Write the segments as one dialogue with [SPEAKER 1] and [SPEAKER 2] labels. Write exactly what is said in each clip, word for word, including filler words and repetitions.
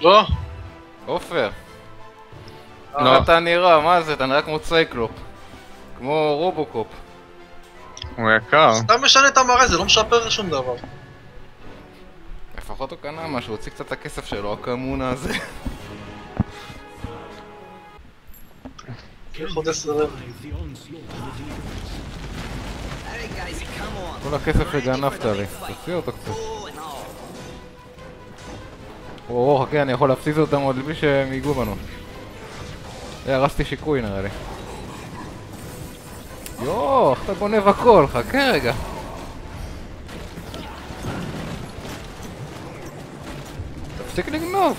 [SPEAKER 1] לא?
[SPEAKER 2] עופר. לא אתה נראה, מה זה? אתה נראה כמו צייקלופ. כמו רובוקופ.
[SPEAKER 3] הוא יקר.
[SPEAKER 1] סתם משנה את המראה, זה לא משפר שום דבר.
[SPEAKER 2] לפחות הוא קנה משהו, הוציא קצת את הכסף שלו, הקמונה הזה.
[SPEAKER 1] עוד עשרה.
[SPEAKER 2] כל הכסף שגנבת לי, תוציא אותו קצת. או, חכה, אני יכול להפסיד אותם עוד בלי שהם ייגעו בנו. הרסתי שיקוי נראה לי. יואו, איך אתה גונב הכל? חכה רגע. תפסיק לגנוב.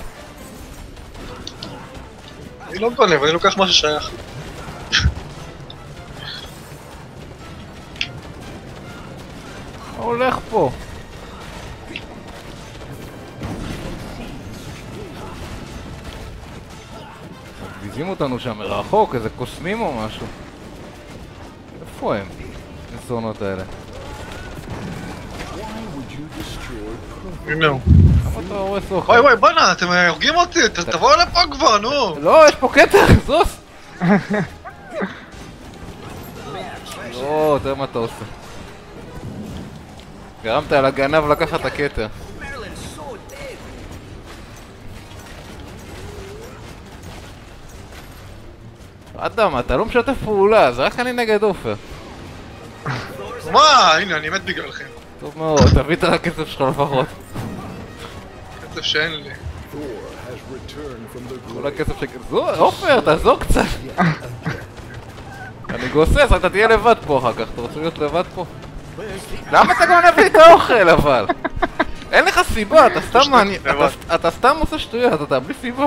[SPEAKER 1] אני לא גונב, אני לוקח מה ששייך.
[SPEAKER 2] מה הולך פה? מגביזים אותנו שם מרחוק, איזה קוסמים או משהו. איפה הם? הזונות האלה.
[SPEAKER 1] הנה הוא.
[SPEAKER 2] למה אתה הורס אוכל?
[SPEAKER 1] וואי וואי בוא'נה, אתם הורגים אותי, תבואו לפה כבר, נו!
[SPEAKER 2] לא, יש פה קטר, זוס! לא, תראה מה אתה עושה. גרמת על הגנב לקחת את הקטר. אדם, אתה לא משתף פעולה, זה רק אני נגד עופר.
[SPEAKER 1] מה? הנה, אני מת בגללכם.
[SPEAKER 2] טוב מאוד, תביא את הכסף שלך לפחות.
[SPEAKER 1] כסף שאין לי.
[SPEAKER 2] כל הכסף ש... זו, עופר, תעזור קצת. אני גוסס, אתה תהיה לבד פה אחר כך, אתה רוצה להיות לבד פה? למה אתה גונב לי את האוכל אבל? אין לך סיבה, אתה סתם מעניין, אתה סתם עושה שטויות, אתה בלי סיבה.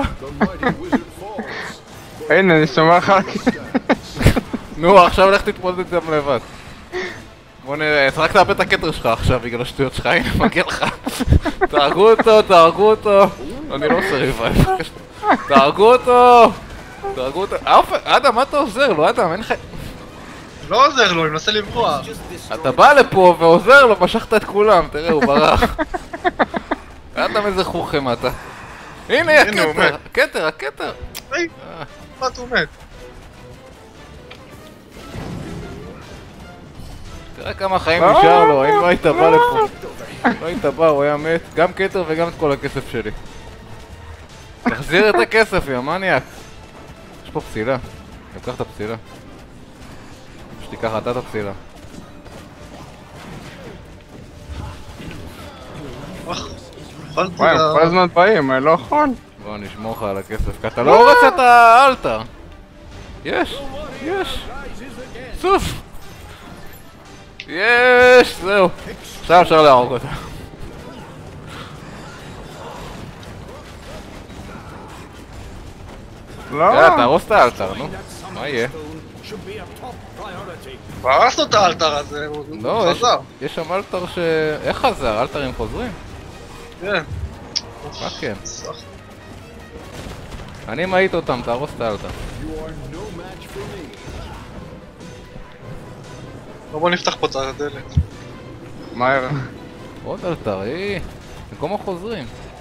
[SPEAKER 3] הנה, אני שומע לך.
[SPEAKER 2] נו, עכשיו לך תתמודד את זה לבד. בוא נראה, רק תאבד את הכתר שלך עכשיו בגלל השטויות שלך, הנה מגיע לך. תהרגו אותו, תהרגו אותו. אני לא עושה ריבייב. תהרגו אותו! תהרגו אותו. אדם, מה אתה עוזר לו? אדם, אין לך...
[SPEAKER 1] לא עוזר לו, אני מנסה לברוח.
[SPEAKER 2] אתה בא לפה ועוזר לו, משכת את כולם, תראה, הוא ברח. אדם, איזה חוכם אתה. הנה, הכתר, הכתר, הכתר.
[SPEAKER 1] היי, מה אתה עומד?
[SPEAKER 2] תראה כמה חיים נשאר לו, אם לא היית בא לפה. לא היית בא, הוא היה מת. גם כתר וגם את כל הכסף שלי. תחזיר את הכסף, יא מניאק. יש פה פסילה. תקח את הפסילה. שתיקח אתה את הפסילה.
[SPEAKER 1] וואי,
[SPEAKER 3] כל הזמן באים, אני לא יכול.
[SPEAKER 2] בוא נשמור לך על הכסף, כי אתה לא הורס את האלטר. יש, יש. סוף. יש, זהו. עכשיו אפשר להרוג אותה.
[SPEAKER 3] לא.
[SPEAKER 2] יאללה, תהרוס את האלטר, נו. מה יהיה?
[SPEAKER 1] הרסנו את האלתר הזה, הוא חזר.
[SPEAKER 2] יש שם אלטר ש... איך חזר? אלטרים חוזרים?
[SPEAKER 1] כן.
[SPEAKER 2] מה כן? אני מעיט אותם, תהרוס את האלטר.
[SPEAKER 1] בוא נפתח פה את הדלת.
[SPEAKER 3] מהר.
[SPEAKER 2] עוד אלטר, אי... במקום החוזרים.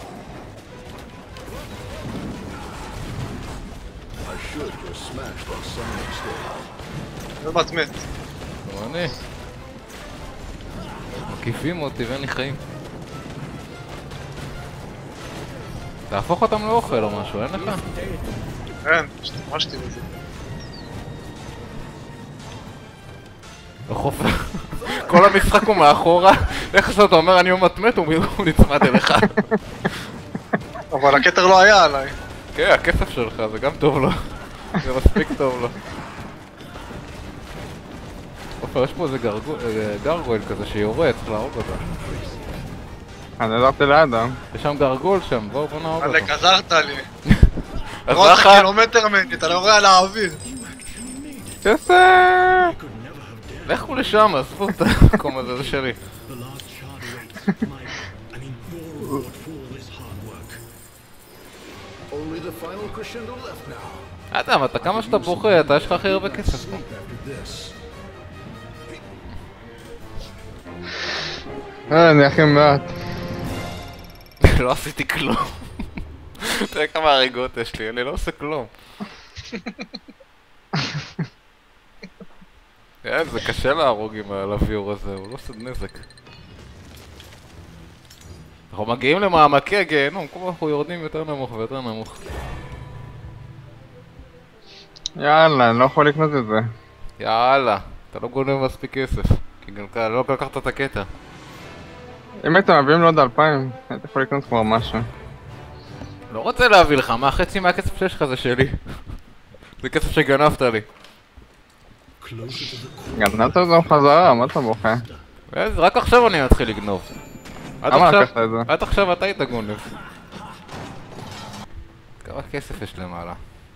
[SPEAKER 1] זה מת מת.
[SPEAKER 2] לא אני. מקיפים אותי ואין לי חיים. תהפוך אותם לאוכל או משהו, אין לך?
[SPEAKER 1] כן, השתמשתי בזה.
[SPEAKER 2] לחופר. כל המשחק הוא מאחורה. איך שאתה אומר אני עומת מת הוא נצמד אליך.
[SPEAKER 1] אבל הכתר לא היה עליי.
[SPEAKER 2] כן, הכסף שלך, זה גם טוב לו. זה מספיק טוב לו. עופר, יש פה איזה גרגול כזה שיורה, צריך להרוג אותה.
[SPEAKER 3] אני עזרתי לאדם.
[SPEAKER 2] יש שם גרגול שם, בואו בוא נהרוג אותו.
[SPEAKER 1] אלק, עזרת לי.
[SPEAKER 2] אז
[SPEAKER 1] לא
[SPEAKER 2] לך...
[SPEAKER 1] אתה קילומטר ממני, אתה לא רואה על האוויר.
[SPEAKER 3] כסף!
[SPEAKER 2] לכו לשם, עזבו את המקום הזה, זה שלי. אדם, אתה כמה שאתה בוכה, אתה יש לך הכי הרבה כסף פה.
[SPEAKER 3] אה, אני הכי מעט.
[SPEAKER 2] לא עשיתי כלום. תראה כמה הריגות יש לי, אני לא עושה כלום. זה קשה להרוג עם הלוויור הזה, הוא לא עושה נזק. אנחנו מגיעים למעמקי הגיהנום, כל פעם אנחנו יורדים יותר נמוך ויותר נמוך.
[SPEAKER 3] יאללה, אני לא יכול לקנות את זה.
[SPEAKER 2] יאללה, אתה לא גונב מספיק כסף, כי גם ככה לא לקחת את הקטע.
[SPEAKER 3] אם הייתם מביאים לו עוד אלפיים, הייתי יכול לקנות כבר משהו.
[SPEAKER 2] לא רוצה להביא לך, מה חצי מהכסף שיש לך זה שלי. זה כסף שגנבת לי.
[SPEAKER 3] גנבת את זה בחזרה, מה אתה בוכה?
[SPEAKER 2] רק עכשיו אני מתחיל לגנוב.
[SPEAKER 3] למה לקחת את זה?
[SPEAKER 2] עד עכשיו אתה היית גונב. כמה כסף יש למעלה?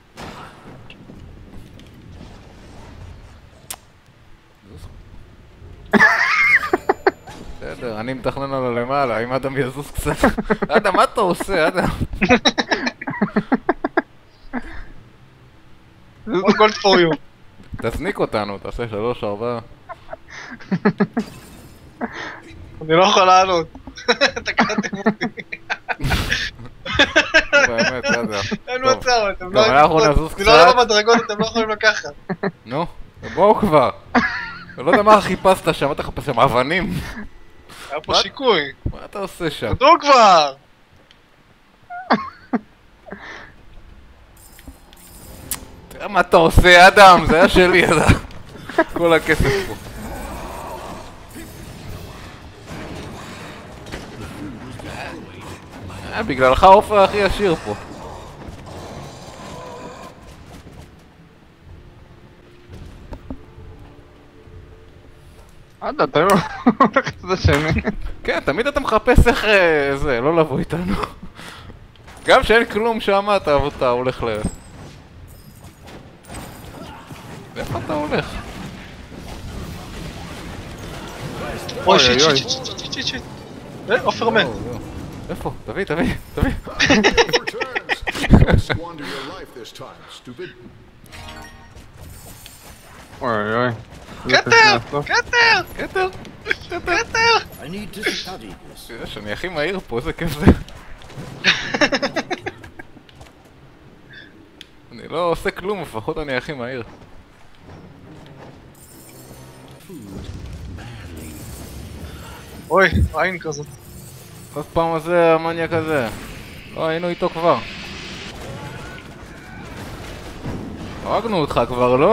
[SPEAKER 2] בסדר, אני מתכנן עליו למעלה, אם אדם יזוז קצת. אדם, מה אתה עושה, אדם?
[SPEAKER 1] All gold for you.
[SPEAKER 2] תזניק אותנו, תעשה שלוש, ארבע.
[SPEAKER 1] אני לא יכול לעלות. תקעתם אותי.
[SPEAKER 2] באמת, אדם.
[SPEAKER 1] אין מצב, אתם לא...
[SPEAKER 2] טוב, אנחנו נזוז
[SPEAKER 1] אני לא רואה
[SPEAKER 2] קצת.
[SPEAKER 1] במדרגות, אתם לא יכולים לקחת.
[SPEAKER 2] נו, בואו כבר. אני לא יודע מה חיפשת שם, אתה חפש שם אבנים.
[SPEAKER 1] היה פה שיקוי.
[SPEAKER 2] מה אתה עושה שם?
[SPEAKER 1] תדעו כבר!
[SPEAKER 2] תראה מה אתה עושה, אדם, זה היה שלי, אדם. כל הכסף פה. אה, בגללך עופר הכי עשיר פה.
[SPEAKER 3] עדה, אתה לא הולך את זה שני.
[SPEAKER 2] כן, תמיד אתה מחפש איך אה, זה, לא לבוא איתנו. גם שאין כלום שם, אתה אתה הולך ל... איפה אתה הולך?
[SPEAKER 1] אוי שיט שיט שיט שיט שיט שיט. אה, עופר מת.
[SPEAKER 2] איפה? תביא, תביא, תביא.
[SPEAKER 4] Squander your life this time, stupid.
[SPEAKER 3] אוי אוי.
[SPEAKER 1] כתר! כתר!
[SPEAKER 2] כתר!
[SPEAKER 1] כתר!
[SPEAKER 4] I need to study this.
[SPEAKER 2] תראה שאני הכי מהיר פה, איזה כיף זה. אני לא עושה כלום, לפחות אני הכי מהיר.
[SPEAKER 1] אוי, עין כזאת.
[SPEAKER 2] עוד פעם הזה המניאק הזה. לא, היינו איתו כבר. הרגנו אותך כבר, לא?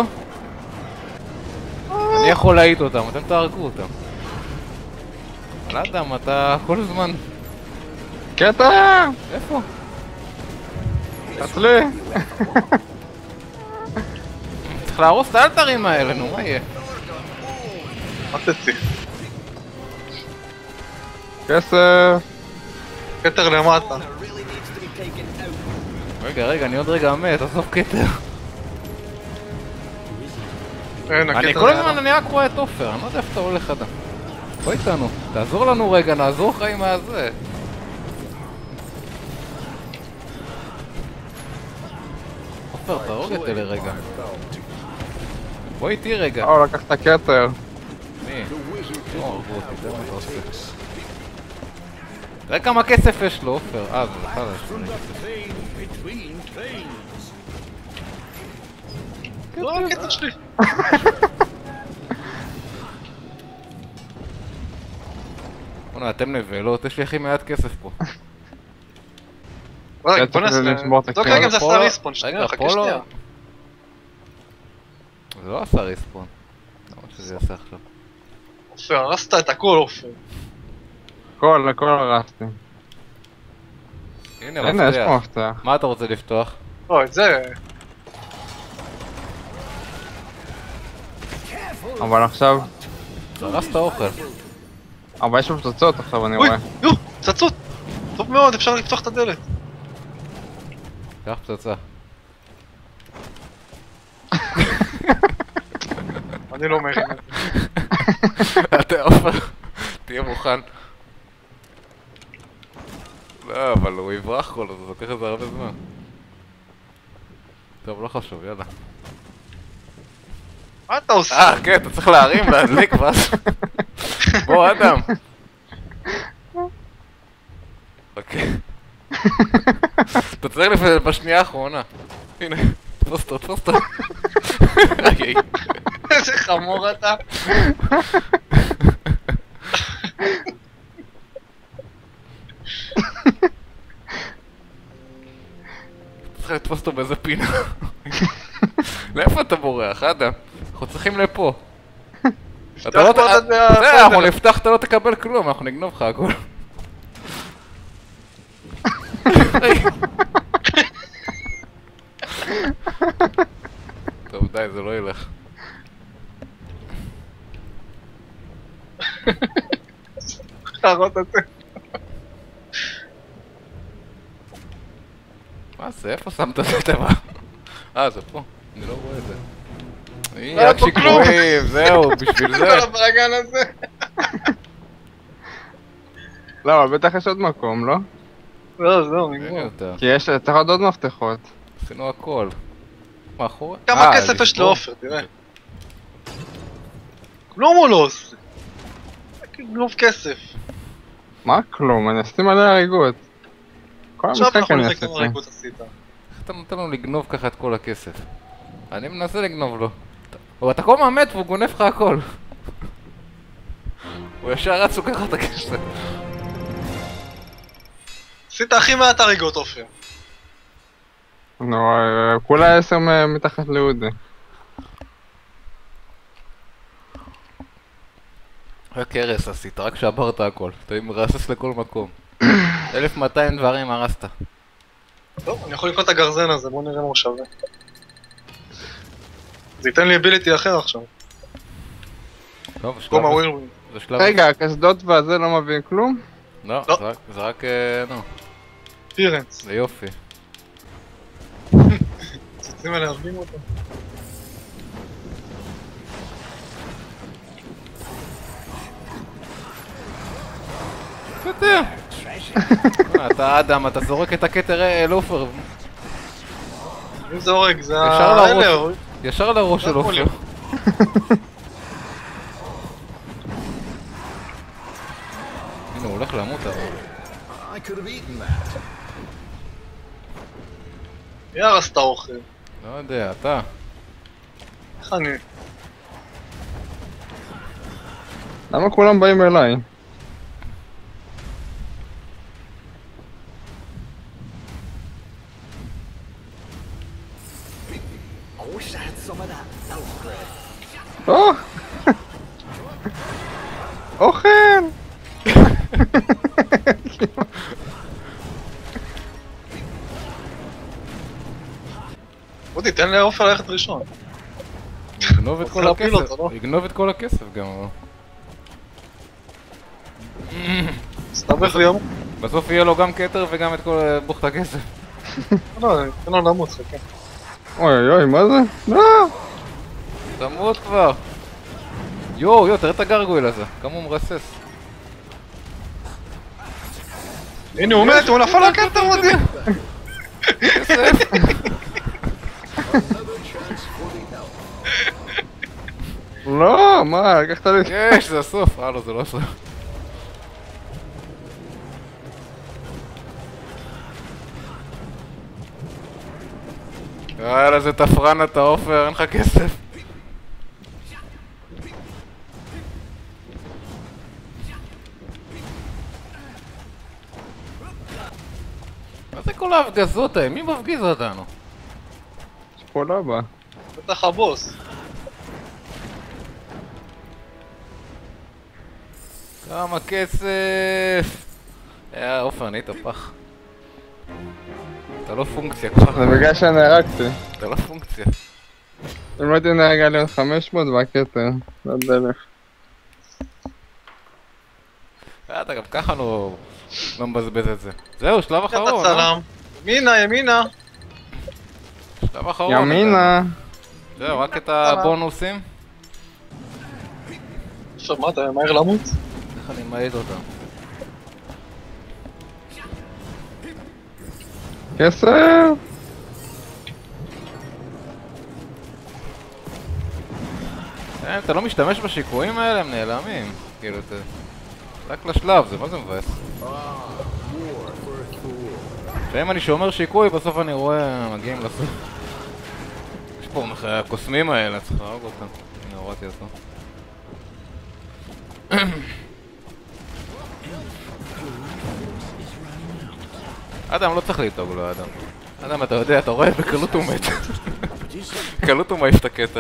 [SPEAKER 2] אני יכול להעיט אותם, אתם תהרגו אותם. לא יודע, אתה כל הזמן...
[SPEAKER 3] קטע!
[SPEAKER 2] איפה?
[SPEAKER 3] תצלי!
[SPEAKER 2] צריך להרוס את האלתרים האלה, נו, מה יהיה?
[SPEAKER 1] מה תצא?
[SPEAKER 3] כסף!
[SPEAKER 1] כתר למטה.
[SPEAKER 2] רגע, רגע, אני עוד רגע מת, עזוב כתר.
[SPEAKER 1] אין,
[SPEAKER 2] אני
[SPEAKER 1] הכתר
[SPEAKER 2] כל
[SPEAKER 1] לידו.
[SPEAKER 2] הזמן אני רק רואה את עופר, אני לא יודע איפה אתה הולך אדם. בוא איתנו, תעזור לנו רגע, נעזור לך עם הזה. עופר, תהרוג את אלה רגע. בוא איתי רגע.
[SPEAKER 3] או, לקח את הכתר.
[SPEAKER 2] מי? לא הרגו אותי, זה מה אתה עושה. תראה כמה כסף יש לו, עופר. אה, זה לך זה.
[SPEAKER 1] לא, הכתר שלי.
[SPEAKER 2] בוא'נה, אתם נבלות, יש לי הכי מעט כסף פה.
[SPEAKER 1] רגע,
[SPEAKER 3] כן,
[SPEAKER 1] בוא נעשה...
[SPEAKER 3] צריך לשמור את
[SPEAKER 1] לא
[SPEAKER 3] הכתר.
[SPEAKER 1] רגע אם זה
[SPEAKER 2] פה
[SPEAKER 1] עשה
[SPEAKER 2] לא-
[SPEAKER 1] ריספון,
[SPEAKER 2] רגע,
[SPEAKER 1] שנייה, חכה
[SPEAKER 2] פה לא-
[SPEAKER 1] שנייה.
[SPEAKER 2] זה לא עשה ריספון. למה שזה יעשה עכשיו?
[SPEAKER 1] עופר, הרסת את הכל עופר.
[SPEAKER 3] הכל, הכל הרסתי.
[SPEAKER 2] הנה,
[SPEAKER 3] הנה, יש פה
[SPEAKER 2] מפתח.
[SPEAKER 3] מפתח.
[SPEAKER 2] מה אתה רוצה לפתוח?
[SPEAKER 1] לא, את זה...
[SPEAKER 3] אבל עכשיו...
[SPEAKER 2] הרסת אוכל.
[SPEAKER 3] אבל יש פה פצצות עכשיו, אני
[SPEAKER 1] אוי,
[SPEAKER 3] רואה.
[SPEAKER 1] יו, פצצות! טוב מאוד, אפשר לפתוח את הדלת.
[SPEAKER 2] קח פצצה.
[SPEAKER 1] אני לא מרים את זה.
[SPEAKER 2] אתה עופר, תהיה מוכן. לא, אבל הוא יברח כל הזמן, זה לוקח את זה הרבה זמן. טוב, לא חשוב, יאללה.
[SPEAKER 1] מה אתה עושה?
[SPEAKER 2] אה, כן, אתה צריך להרים, להדליק ואז... בוא, אדם. אוקיי. אתה אתה צריך לפ... בשנייה האחרונה. הנה, תפוס אותו, תפוס אותו. רגעי.
[SPEAKER 1] איזה חמור אתה.
[SPEAKER 2] צריך לתפוס אותו באיזה פינה. לאיפה אתה בורח, אדם? אנחנו צריכים לפה. אתה לא... זה, אנחנו נפתח, אתה לא תקבל כלום, אנחנו נגנוב לך הכל. טוב, די, זה לא ילך.
[SPEAKER 1] חרות את זה.
[SPEAKER 2] מה זה? איפה שמת את הטבע? אה, זה פה. אני לא רואה את זה.
[SPEAKER 1] לא
[SPEAKER 2] הנה,
[SPEAKER 1] היה
[SPEAKER 2] רק
[SPEAKER 1] פה כלום.
[SPEAKER 2] שיקויים, זהו, בשביל זה.
[SPEAKER 1] כל הברגן הזה.
[SPEAKER 3] לא, בטח יש עוד מקום, לא?
[SPEAKER 1] לא, זהו,
[SPEAKER 2] אין
[SPEAKER 1] נגמר.
[SPEAKER 2] יותר.
[SPEAKER 3] כי יש, צריך עוד עוד מפתחות.
[SPEAKER 2] עשינו הכל. מאחורי?
[SPEAKER 1] כמה
[SPEAKER 2] אה,
[SPEAKER 1] כסף יש
[SPEAKER 2] לשבור.
[SPEAKER 1] לעופר, תראה. כלום הוא לא עושה. רק גנוב כסף.
[SPEAKER 3] מה כלום? אני אשים עליה הריגות. כל
[SPEAKER 1] עכשיו
[SPEAKER 3] המשחק
[SPEAKER 1] אנחנו
[SPEAKER 3] אני
[SPEAKER 1] נראה
[SPEAKER 3] אעשה
[SPEAKER 1] כמה
[SPEAKER 3] את זה.
[SPEAKER 1] ריגות עשית.
[SPEAKER 2] איך אתה נותן לנו לגנוב ככה את כל הכסף? אני מנסה לגנוב לו. אבל אתה כל הזמן מת והוא גונב לך הכל. הוא ישר רץ וככה את הכסף.
[SPEAKER 1] עשית הכי מעט הריגות, עופר.
[SPEAKER 3] נו, כולה עשר מ- מתחת לאודי.
[SPEAKER 2] רק הרס עשית, רק שברת הכל. אתה מרסס לכל מקום. אלף מאתיים דברים הרסת.
[SPEAKER 1] טוב, אני יכול לקרוא את הגרזן הזה, בוא נראה מה הוא שווה. זה ייתן לי אביליטי אחר עכשיו.
[SPEAKER 2] טוב, שלב...
[SPEAKER 1] קום הווירווין.
[SPEAKER 2] זה שלב...
[SPEAKER 3] רגע, הקסדות והזה לא מביאים כלום?
[SPEAKER 2] לא,
[SPEAKER 1] לא.
[SPEAKER 2] זה רק... זה רק... אה, נו,
[SPEAKER 1] פירנס.
[SPEAKER 2] זה יופי.
[SPEAKER 1] צריכים עליה להרבים אותו.
[SPEAKER 2] אתה יודע. אתה אדם, אתה זורק את הכתר אל עופר.
[SPEAKER 1] אם זה הורג, זה
[SPEAKER 2] ישר
[SPEAKER 1] האלה,
[SPEAKER 2] לראש.
[SPEAKER 1] הורג.
[SPEAKER 2] ישר לראש של
[SPEAKER 1] לא
[SPEAKER 2] עופר.
[SPEAKER 1] יכול
[SPEAKER 2] הנה, הוא הולך למות אבל.
[SPEAKER 4] I could have eaten that.
[SPEAKER 1] מי הרס את האוכל?
[SPEAKER 2] לא יודע, אתה.
[SPEAKER 1] איך אני?
[SPEAKER 3] למה כולם באים אליי?
[SPEAKER 4] I wish I had some of that elf bread.
[SPEAKER 3] או! אוכל!
[SPEAKER 1] בוא תיתן לעופר ללכת ראשון.
[SPEAKER 2] יגנוב את כל
[SPEAKER 1] להפיל
[SPEAKER 2] הכסף.
[SPEAKER 1] אותו, לא?
[SPEAKER 2] יגנוב את כל הכסף גם. אבל.
[SPEAKER 1] סתבך לי יום.
[SPEAKER 2] בסוף יהיה לו גם כתר וגם את כל בוכת הכסף.
[SPEAKER 1] לא, תן לו למות, חכה.
[SPEAKER 3] אוי אוי אוי, מה זה? לא!
[SPEAKER 2] תמות כבר. יואו, יואו, תראה את הגרגויל הזה. כמה הוא מרסס.
[SPEAKER 1] הנה הוא מת, הוא נפל על הקטר מודי.
[SPEAKER 2] כסף.
[SPEAKER 3] לא, מה, לקחת לי...
[SPEAKER 2] יש, זה הסוף. אה, לא, זה לא הסוף. יאללה, זה תפרן אתה עופר, אין לך כסף. מה זה כל ההפגזות האלה? מי מפגיז אותנו?
[SPEAKER 3] יש פה לבה.
[SPEAKER 1] בטח הבוס.
[SPEAKER 2] כמה כסף! יא עופר, נהיית פח. אתה לא פונקציה כבר.
[SPEAKER 3] זה בגלל שנהרגתי.
[SPEAKER 2] אתה לא פונקציה.
[SPEAKER 3] אם לא הייתי נהרג היה להיות חמש מאות והכתר. לא יודע אלף.
[SPEAKER 2] אתה גם ככה לא... לא מבזבז את זה. זהו, שלב
[SPEAKER 1] אתה
[SPEAKER 2] אחרון. אה?
[SPEAKER 1] צלם. ימינה, ימינה.
[SPEAKER 2] שלב אחרון.
[SPEAKER 3] ימינה.
[SPEAKER 2] זהו, רק את הבונוסים.
[SPEAKER 1] עכשיו מה, אתה מהר למות?
[SPEAKER 2] איך אני מעיד אותם?
[SPEAKER 3] כסף!
[SPEAKER 2] אתה לא משתמש בשיקויים האלה, הם נעלמים. כאילו, אתה... רק לשלב, זה מה זה מבאס?
[SPEAKER 4] Ah, war for a fool.
[SPEAKER 2] לפעמים אני שומר שיקוי, בסוף אני רואה מגיעים לסוף. יש פה הקוסמים האלה, צריך להרוג אותם. הנה, הורדתי אותו. אדם לא צריך להתאוג לו, אדם. אדם, אתה יודע, אתה רואה, בקלות הוא מת. בקלות הוא מעיף את הכתר.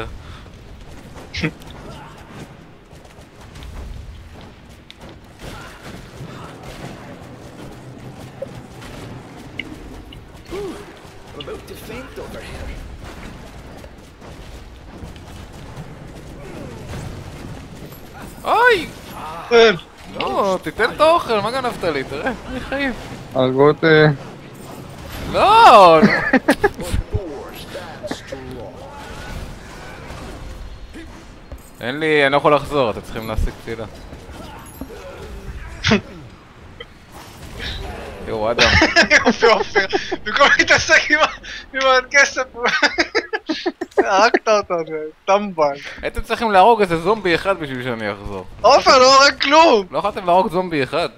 [SPEAKER 4] About to faint over here.
[SPEAKER 2] אוי!
[SPEAKER 1] כן.
[SPEAKER 2] לא, תיתן את האוכל, מה גנבת לי? תראה, אני חיים.
[SPEAKER 3] הרגו אותי.
[SPEAKER 2] לא! אין לי, אני לא יכול לחזור, אתם צריכים להשיג פסילה. יואו, אדם.
[SPEAKER 1] יופי אופיר, במקום להתעסק עם הכסף, הרגת אותו, טמבל.
[SPEAKER 2] הייתם צריכים להרוג איזה זומבי אחד בשביל שאני אחזור.
[SPEAKER 1] אופיר לא הורג כלום!
[SPEAKER 2] לא יכולתם להרוג זומבי אחד.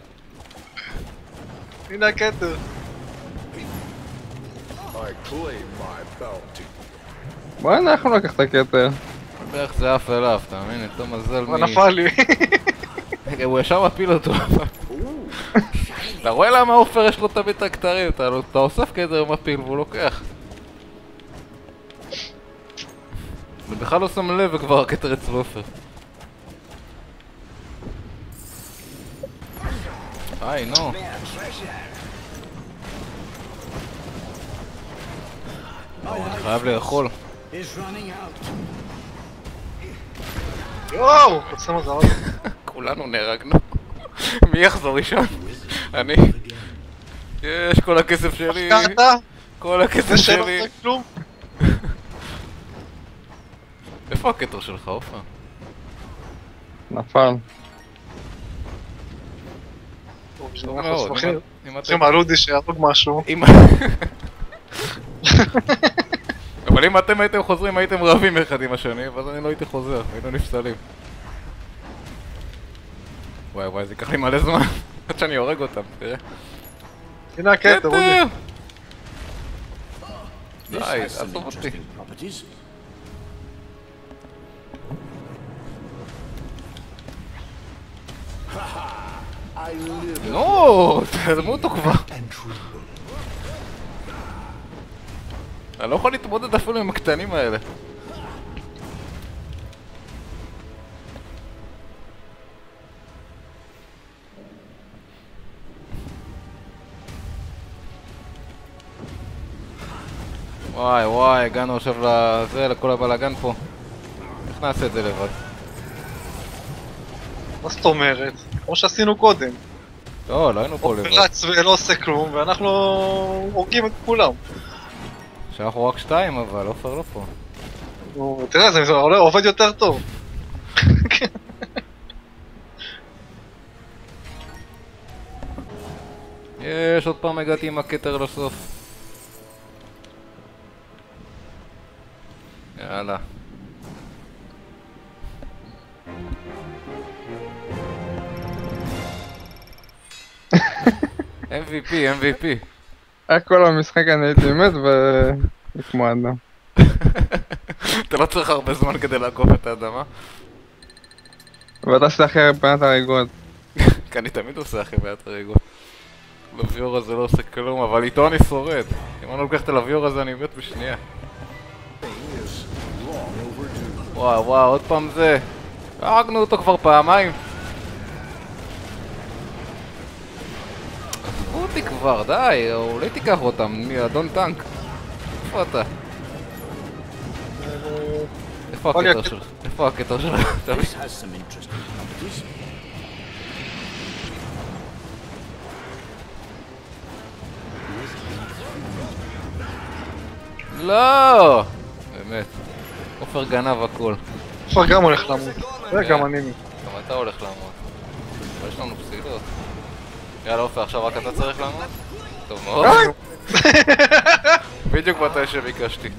[SPEAKER 1] הנה הכתר.
[SPEAKER 4] I claim my bounty.
[SPEAKER 3] בוא אנחנו לקח את הכתר.
[SPEAKER 2] בערך זה אף אליו, תאמין, אותו מזל
[SPEAKER 1] הוא
[SPEAKER 2] מ...
[SPEAKER 1] נפל לי.
[SPEAKER 2] רגע, הוא ישר מפיל אותו. אתה רואה למה עופר יש לו תמיד את הכתרים? אתה אוסף כתר מפיל והוא לוקח. ובכלל לא שם לב וכבר הכתר אצל עופר. היי, נו. אני חייב לאכול.
[SPEAKER 1] יואו! עושה מזל.
[SPEAKER 2] כולנו נהרגנו. מי יחזור ראשון? אני. יש, כל הכסף שלי.
[SPEAKER 1] הפקעת?
[SPEAKER 2] כל הכסף
[SPEAKER 1] זה שלא
[SPEAKER 2] שלי.
[SPEAKER 1] עושה כלום?
[SPEAKER 2] איפה הכתר שלך, עופר?
[SPEAKER 3] נפל.
[SPEAKER 2] טוב מאוד.
[SPEAKER 1] צריכים על אודי שיהרוג משהו.
[SPEAKER 2] אבל אם אתם הייתם חוזרים הייתם רבים אחד עם השני, ואז אני לא הייתי חוזר, היינו נפסלים. וואי וואי, זה ייקח לי מלא זמן עד שאני הורג אותם, תראה.
[SPEAKER 1] הנה הכתר, אודי.
[SPEAKER 2] די, עזוב אותי. נו, תעזמו אותו כבר. אני לא יכול להתמודד אפילו עם הקטנים האלה. וואי וואי, הגענו עכשיו לזה, לכל הבלאגן פה. איך נעשה את זה לבד?
[SPEAKER 1] מה זאת אומרת? כמו שעשינו קודם.
[SPEAKER 2] לא, לא היינו פה לבד.
[SPEAKER 1] הוא רץ ולא עושה כלום, ואנחנו הורגים את כולם.
[SPEAKER 2] שאנחנו רק שתיים אבל, עופר לא פה.
[SPEAKER 1] נו, תראה, זה עובד יותר טוב.
[SPEAKER 2] יש, עוד פעם הגעתי עם הכתר לסוף. יאללה. אם וי פי, אם וי פי.
[SPEAKER 3] היה כל המשחק אני הייתי מת וכמו אדם.
[SPEAKER 2] אתה לא צריך הרבה זמן כדי לעקוף את האדמה.
[SPEAKER 3] ואתה עושה הכי הרבה הריגות.
[SPEAKER 2] כי אני תמיד עושה הכי מעט הריגות. לוויור הזה לא עושה כלום, אבל איתו אני שורד. אם אני לא לוקח את הלוויור הזה אני מת בשנייה. וואו וואו, עוד פעם זה. הרגנו אותו כבר פעמיים. עזבו אותי כבר, די, אולי תיקח אותם, אדון טנק. איפה אתה? איפה הכתר שלך? איפה הכתר שלך? לא! באמת. עופר גנב הכל.
[SPEAKER 1] עופר גם הולך למות. וגם אני.
[SPEAKER 2] גם אתה הולך למות. יש לנו פסילות. יאללה עופר, עכשיו רק אתה צריך למות? טוב מאוד. בדיוק מתי שביקשתי.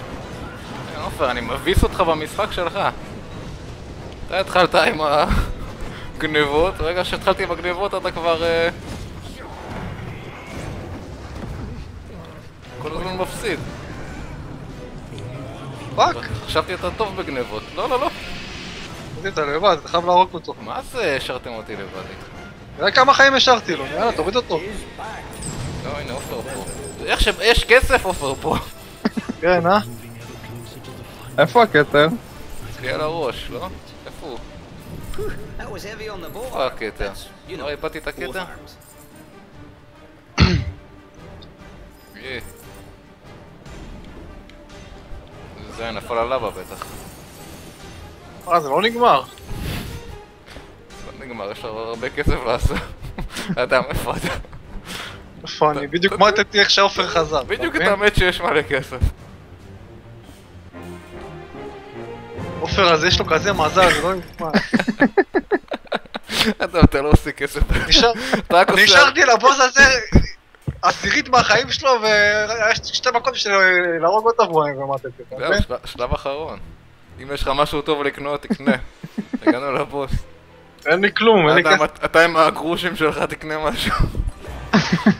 [SPEAKER 2] עופר, אני מביס אותך במשחק שלך. אתה התחלת עם גניבות, רגע שהתחלתי עם הגניבות אתה כבר... אה, כל הזמן מפסיד.
[SPEAKER 1] פאק!
[SPEAKER 2] חשבתי אתה טוב בגניבות. לא, לא, לא.
[SPEAKER 1] אתה לבד, אתה חייב להרוג אותו.
[SPEAKER 2] מה זה השארתם אותי לבד?
[SPEAKER 1] תראה כמה חיים השארתי לו, יאללה, תוריד אותו.
[SPEAKER 2] לא, הנה עופר פה. איך שיש כסף עופר פה.
[SPEAKER 1] כן, אה?
[SPEAKER 3] איפה הכתר?
[SPEAKER 2] אצלי על הראש, לא? איפה הוא?
[SPEAKER 4] That was heavy on the board.
[SPEAKER 2] איפה הקטע?
[SPEAKER 4] You know,
[SPEAKER 2] לא איבדתי את
[SPEAKER 4] both
[SPEAKER 2] הקטע?
[SPEAKER 4] arms.
[SPEAKER 2] יהיה. זה היה נפל עליו בטח.
[SPEAKER 1] אה, זה לא נגמר.
[SPEAKER 2] לא נגמר, יש לו הרבה כסף לעשות. אדם, איפה אתה?
[SPEAKER 1] איפה אני? בדיוק מתתי איך שעופר חזר.
[SPEAKER 2] בדיוק
[SPEAKER 1] אתה
[SPEAKER 2] את
[SPEAKER 1] מבין?
[SPEAKER 2] האמת שיש מלא כסף.
[SPEAKER 1] עופר הזה יש לו כזה מזל, זה לא נגמר.
[SPEAKER 2] אדם, אתה לא עושה כסף.
[SPEAKER 1] נשאר-
[SPEAKER 2] אתה רק
[SPEAKER 1] אני
[SPEAKER 2] עושה...
[SPEAKER 1] השארתי לבוס הזה עשירית מהחיים שלו והיה שתי מקום של להרוג אותו והוא ומתתי. אתה
[SPEAKER 2] זהו,
[SPEAKER 1] מבין?
[SPEAKER 2] של- שלב אחרון. אם יש לך משהו טוב לקנות, תקנה. הגענו לבוס.
[SPEAKER 1] אין לי כלום, אין לי
[SPEAKER 2] אדם,
[SPEAKER 1] כסף.
[SPEAKER 2] אתה עם הגרושים שלך תקנה משהו.